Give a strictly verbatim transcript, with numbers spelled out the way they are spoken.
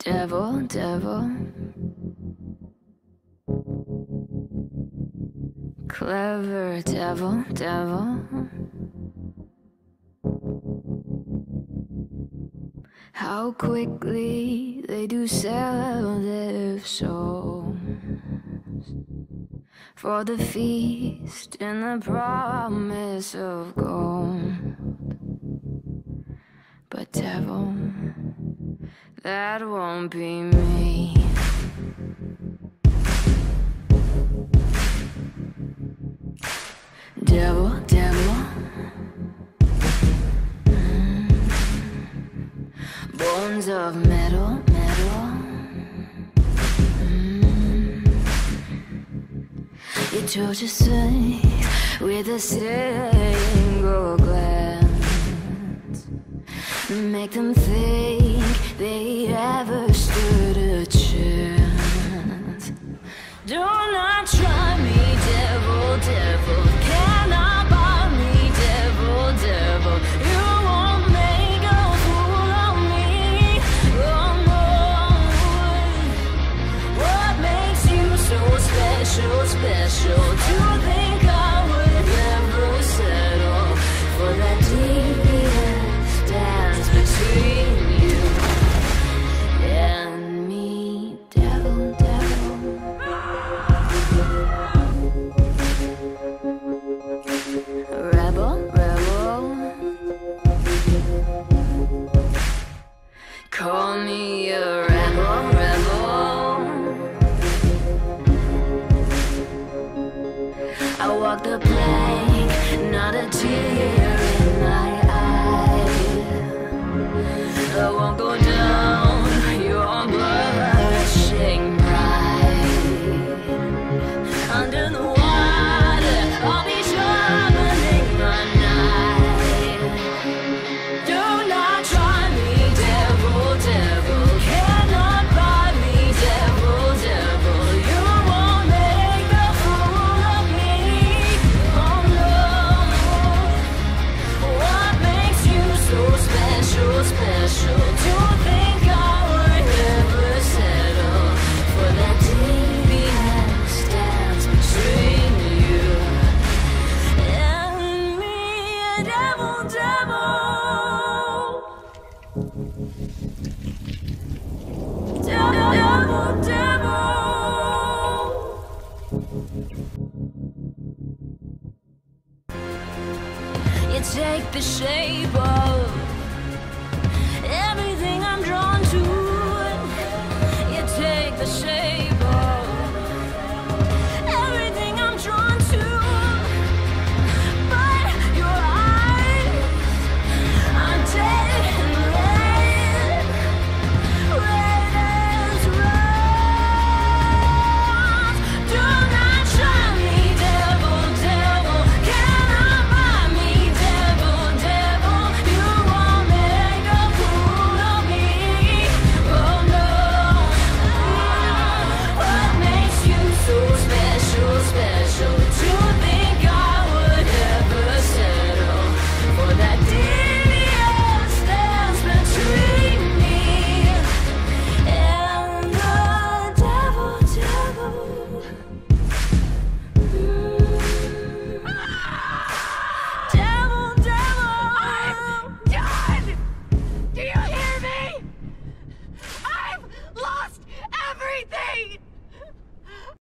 Devil, devil, clever devil, devil. How quickly they do sell their souls for the feast and the promise of gold. But devil, that won't be me. Devil, devil, mm. Bones of metal, metal, mm. You chose your sight with a single glance, make them think they ever stood a chance. Do not try me, devil, devil. Cannot buy me, devil, devil. You won't make a fool of me. Oh no. What makes you so special, special? To think I would never settle for that devious dance between you and me, devil, devil. Rebel, rebel, call me a rebel, rebel. I walk the plank, not a tear in my eye. I won't go down your blushing pride. Under the water, I'll be sharpening my knife. Do not try me, devil, devil. Cannot buy me, devil, devil. You won't make a fool of me. Oh no. What makes you so special, special? To think I would never settle for that devious dance between you and me, devil, devil, devil, devil. You take the shape